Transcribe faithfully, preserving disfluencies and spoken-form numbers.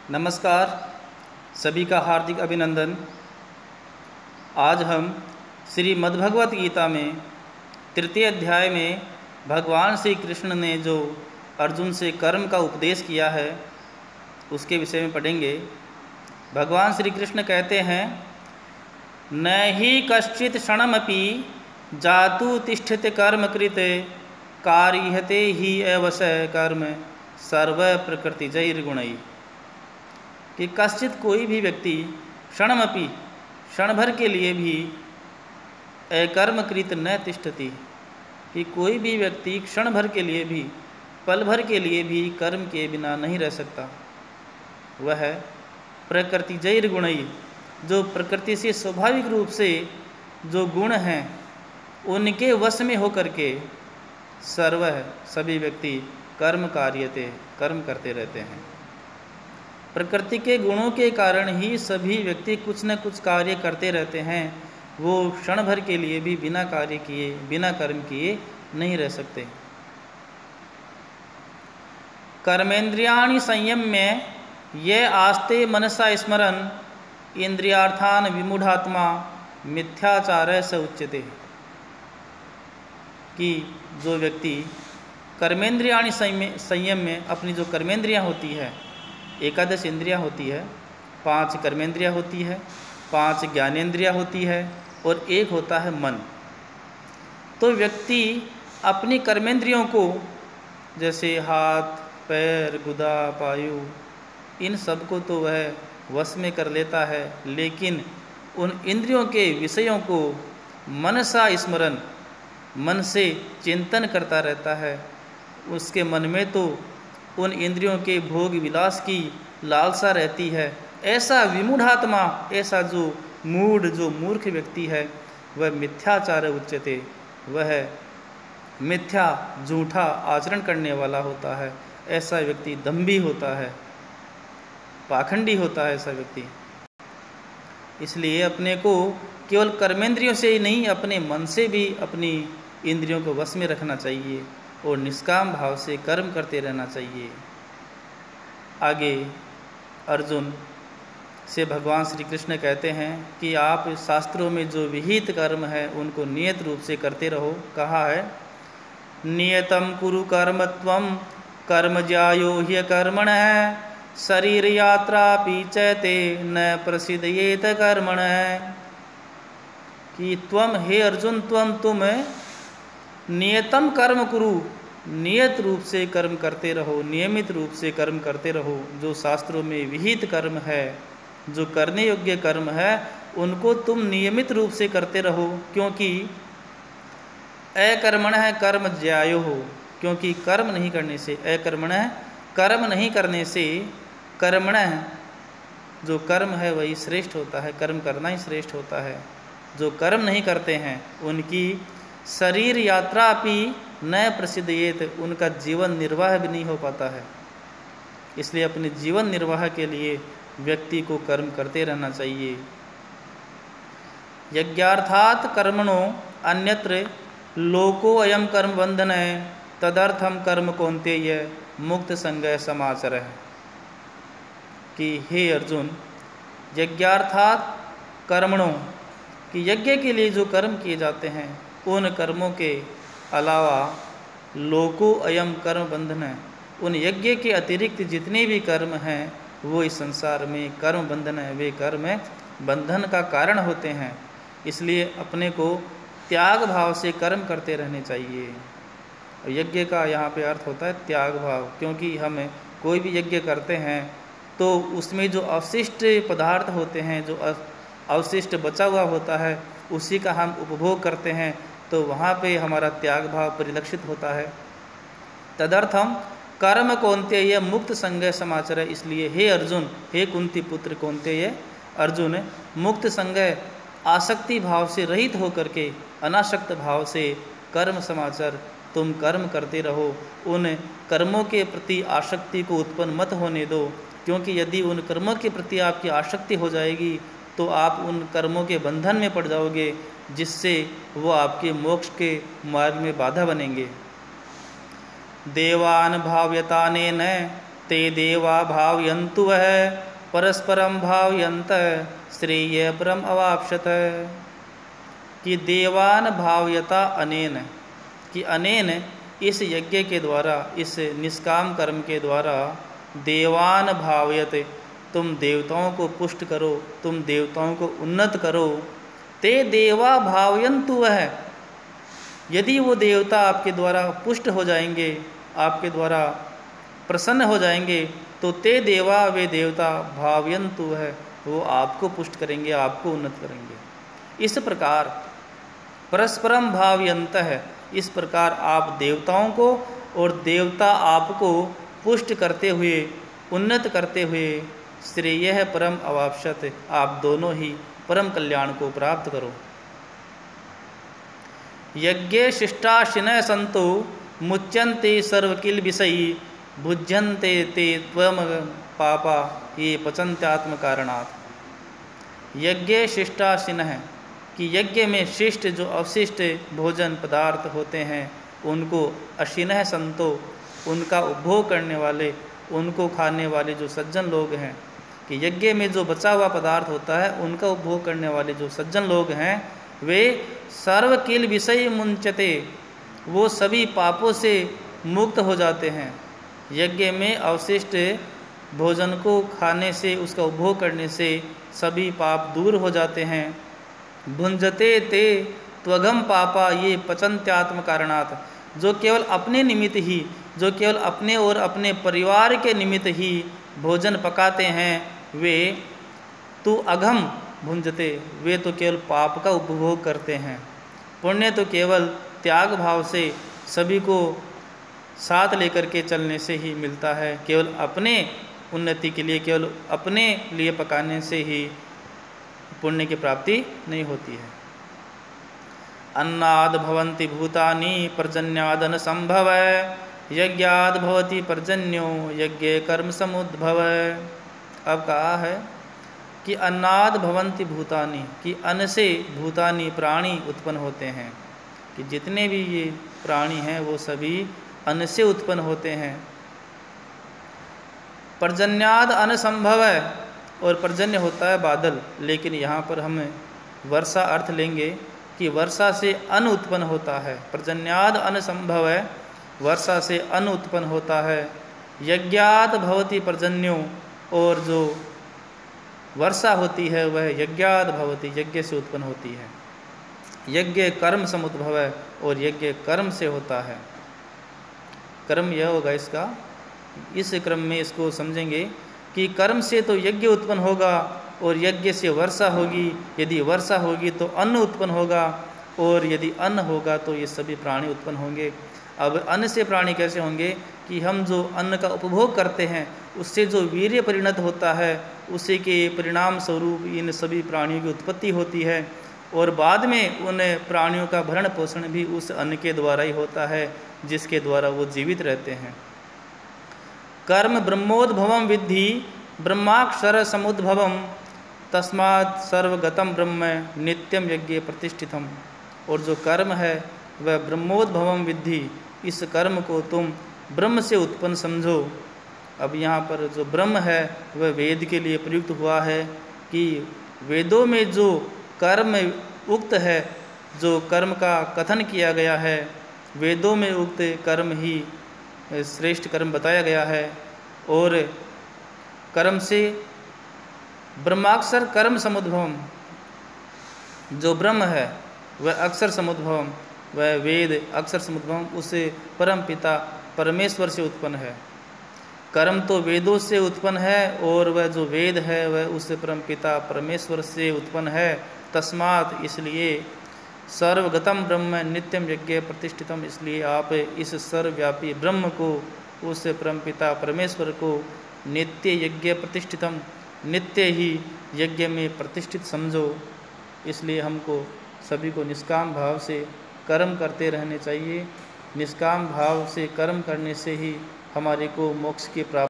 नमस्कार, सभी का हार्दिक अभिनंदन। आज हम श्रीमद्भगवत गीता में तृतीय अध्याय में भगवान श्री कृष्ण ने जो अर्जुन से कर्म का उपदेश किया है उसके विषय में पढ़ेंगे। भगवान श्री कृष्ण कहते हैं, न ही कश्चित क्षणमपि जातु तिष्ठति कर्म कृते कार्यते ही अवश्य कर्म सर्व प्रकृतिजैर्गुणैः। कि कश्चित कोई भी व्यक्ति क्षणमपि क्षण भर के लिए भी अकर्मकृत न तिष्ठति, कि कोई भी व्यक्ति क्षण भर के लिए भी पल भर के लिए भी कर्म के बिना नहीं रह सकता। वह प्रकृतिजैर्गुणैः, जो प्रकृति से स्वाभाविक रूप से जो गुण हैं उनके वश में होकर के सर्व सभी व्यक्ति कर्म कार्यते कर्म करते रहते हैं। प्रकृति के गुणों के कारण ही सभी व्यक्ति कुछ न कुछ कार्य करते रहते हैं। वो क्षण भर के लिए भी बिना कार्य किए बिना कर्म किए नहीं रह सकते। कर्मेंद्रियाणि संयम्य ये आस्ते मनसा स्मरन् इंद्रियार्थान विमूढ़ात्मा मिथ्याचार स उच्यते। कि जो व्यक्ति कर्मेंद्रियाणि संयम में अपनी जो कर्मेंद्रियां होती है, एकादश इंद्रियां होती है, पांच कर्मेंद्रियां होती है, पांच ज्ञानेंद्रियां होती है और एक होता है मन। तो व्यक्ति अपनी कर्मेंद्रियों को जैसे हाथ पैर गुदा पायु इन सब को तो वह वश में कर लेता है, लेकिन उन इंद्रियों के विषयों को मनसा स्मरण मन से चिंतन करता रहता है। उसके मन में तो उन इंद्रियों के भोग विलास की लालसा रहती है। ऐसा विमूढ़ात्मा, ऐसा जो मूढ़ जो मूर्ख व्यक्ति है वह मिथ्याचार उच्यते, वह मिथ्या झूठा आचरण करने वाला होता है। ऐसा व्यक्ति दंभी होता है, पाखंडी होता है ऐसा व्यक्ति। इसलिए अपने को केवल कर्मेंद्रियों से ही नहीं, अपने मन से भी अपनी इंद्रियों को वश में रखना चाहिए और निष्काम भाव से कर्म करते रहना चाहिए। आगे अर्जुन से भगवान श्री कृष्ण कहते हैं कि आप शास्त्रों में जो विहित कर्म है उनको नियत रूप से करते रहो। कहा है, नियतम कुरु कर्म त्वं कर्म ज्यायो ह्यकर्मणः शरीर यात्रा पीचते न प्रसिद्धयेत कर्मणः। कि त्वम हे अर्जुन त्वम तुम नियतम कर्म कुरु, नियत रूप से कर्म करते रहो, नियमित रूप से कर्म करते रहो। जो शास्त्रों में विहित कर्म है, जो करने योग्य कर्म है, उनको तुम नियमित रूप से करते रहो। क्योंकि अकर्मणः कर्म ज्यायो हो, क्योंकि कर्म नहीं करने से, अकर्मणः कर्म नहीं करने से, कर्मणः जो कर्म है वही श्रेष्ठ होता है, कर्म करना ही श्रेष्ठ होता है। जो कर्म नहीं करते हैं उनकी शरीर यात्रा भी न प्रसिद्धयेत, उनका जीवन निर्वाह भी नहीं हो पाता है। इसलिए अपने जीवन निर्वाह के लिए व्यक्ति को कर्म करते रहना चाहिए। यज्ञार्थात् कर्मणो अन्यत्र लोको अयम कर्म बंधन है तदर्थम कर्म कौन्तेय मुक्त संगः समाचरः। कि हे अर्जुन, यज्ञार्थात् कर्मणों, कि यज्ञ के लिए जो कर्म किए जाते हैं उन कर्मों के अलावा लोको अयम कर्म बंधन है, उन यज्ञ के अतिरिक्त जितने भी कर्म हैं वो इस संसार में कर्म बंधन है, वे कर्म बंधन का कारण होते हैं। इसलिए अपने को त्याग भाव से कर्म करते रहने चाहिए। यज्ञ का यहाँ पे अर्थ होता है त्याग भाव, क्योंकि हम कोई भी यज्ञ करते हैं तो उसमें जो अवशिष्ट पदार्थ होते हैं, जो अवशिष्ट बचा हुआ होता है, उसी का हम उपभोग करते हैं, तो वहाँ पे हमारा त्याग भाव परिलक्षित होता है। तदर्थम कर्म कौन्तेय मुक्त संगः समाचरः। इसलिए हे अर्जुन, हे कुंती पुत्र कौन्तेय अर्जुन, मुक्त संगः आसक्ति भाव से रहित होकर के अनासक्त भाव से कर्म समाचर, तुम कर्म करते रहो। उन कर्मों के प्रति आसक्ति को उत्पन्न मत होने दो, क्योंकि यदि उन कर्मों के प्रति आपकी आसक्ति हो जाएगी तो आप उन कर्मों के बंधन में पड़ जाओगे, जिससे वो आपके मोक्ष के मार्ग में बाधा बनेंगे। देवान भाव्यतानेन ते देवा भावयन्तु वह परस्परम भावयन्त श्रेय परम अवाप्स्यत। कि देवान भावयता अनेन, कि अनेन इस यज्ञ के द्वारा, इस निष्काम कर्म के द्वारा देवान भावयते, तुम देवताओं को पुष्ट करो, तुम देवताओं को उन्नत करो। ते देवा भावयन्तु वह, यदि वो देवता आपके द्वारा पुष्ट हो जाएंगे, आपके द्वारा प्रसन्न हो जाएंगे, तो ते देवा, वे देवता भावयन्तु है, वो आपको पुष्ट करेंगे, आपको उन्नत करेंगे। इस प्रकार परस्परम भावयन्त है, इस प्रकार आप देवताओं को और देवता आपको पुष्ट करते हुए, उन्नत करते हुए श्रेय परम अवाप्स्यत, आप दोनों ही परम कल्याण को प्राप्त करो। यज्ञे शिष्टाशिनः सन्तो मुच्यन्ते सर्वकिल विषयी भुज्यन्ते ते त्वम पापा ये पचन्त्यात्म कारणात्। यज्ञे शिष्टाशिनः, कि यज्ञ में शिष्ट जो अवशिष्ट भोजन पदार्थ होते हैं उनको अशिनः संतो, उनका उपभोग करने वाले, उनको खाने वाले जो सज्जन लोग हैं, कि यज्ञ में जो बचा हुआ पदार्थ होता है उनका उपभोग करने वाले जो सज्जन लोग हैं वे सर्व किल विषय मुंचते, वो सभी पापों से मुक्त हो जाते हैं। यज्ञ में अवशिष्ट भोजन को खाने से, उसका उपभोग करने से सभी पाप दूर हो जाते हैं। भुंजते ते त्वगम पापा ये पचन्त्यात्म कारणात्, जो केवल अपने निमित्त ही, जो केवल अपने और अपने परिवार के निमित्त ही भोजन पकाते हैं, वे तु अघम भुंजते, वे तो केवल पाप का उपभोग करते हैं। पुण्य तो केवल त्याग भाव से सभी को साथ लेकर के चलने से ही मिलता है, केवल अपने उन्नति के लिए, केवल अपने लिए पकाने से ही पुण्य की प्राप्ति नहीं होती है। अन्नाद भवन्ति भूतानि पर्जन्यादन संभव, यज्ञाद भवति पर्जन्यो यज्ञ कर्म समुद्भव। अब कहा है कि अन्नाद भवन्ति भूतानि, कि अन्न से भूतानि प्राणी उत्पन्न होते हैं, कि जितने भी ये प्राणी हैं वो सभी अन्न से उत्पन्न होते हैं। पर्जन्याद अन्न संभव है, और पर्जन्य होता है बादल, लेकिन यहाँ पर हम वर्षा अर्थ लेंगे कि वर्षा से अन्न उत्पन्न होता है। पर्जन्याद अन्न संभव है, वर्षा से अन्न उत्पन्न होता है। यज्ञात भवति पर्जन्यो, और जो वर्षा होती है वह यज्ञात भवति, यज्ञ से उत्पन्न होती है। यज्ञ कर्म समुद्भव है, और यज्ञ कर्म से होता है। कर्म यह होगा इसका, इस क्रम में इसको समझेंगे कि कर्म से तो यज्ञ उत्पन्न होगा, और यज्ञ से वर्षा होगी, यदि वर्षा होगी तो अन्न उत्पन्न होगा, और यदि अन्न होगा तो ये सभी प्राणी उत्पन्न होंगे। अब अन्न से प्राणी कैसे होंगे कि हम जो अन्न का उपभोग करते हैं उससे जो वीर्य परिणत होता है, उसी के परिणाम स्वरूप इन सभी प्राणियों की उत्पत्ति होती है, और बाद में उन प्राणियों का भरण पोषण भी उस अन्न के द्वारा ही होता है जिसके द्वारा वो जीवित रहते हैं। कर्म ब्रह्मोद्भवम विद्धि ब्रह्माक्षर समुद्भवम तस्मात् सर्वगतम ब्रह्म नित्यम यज्ञ प्रतिष्ठितम। और जो कर्म है वह ब्रह्मोद्भवम विद्धि, इस कर्म को तुम ब्रह्म से उत्पन्न समझो। अब यहाँ पर जो ब्रह्म है वह वेद के लिए प्रयुक्त हुआ है कि वेदों में जो कर्म उक्त है, जो कर्म का कथन किया गया है, वेदों में उक्त कर्म ही श्रेष्ठ कर्म बताया गया है। और कर्म से ब्रह्माक्षर कर्म समुद्भवम, जो ब्रह्म है वह अक्षर समुद्भवम, वह वेद अक्षर समुद्भवम, उससे परम पिता परमेश्वर से उत्पन्न है। कर्म तो वेदों से उत्पन्न है, और वह जो वेद है वह उससे परम पिता परमेश्वर से उत्पन्न है। तस्मात्, इसलिए सर्वगतम ब्रह्म नित्यम यज्ञ प्रतिष्ठितम, इसलिए आप इस सर्वव्यापी ब्रह्म को, उस परमपिता परमेश्वर को नित्य यज्ञ प्रतिष्ठितम, नित्य ही यज्ञ में प्रतिष्ठित समझो। इसलिए हमको सभी को निष्काम भाव से कर्म करते रहने चाहिए। निष्काम भाव से कर्म करने से ही हमारे को मोक्ष की प्राप्ति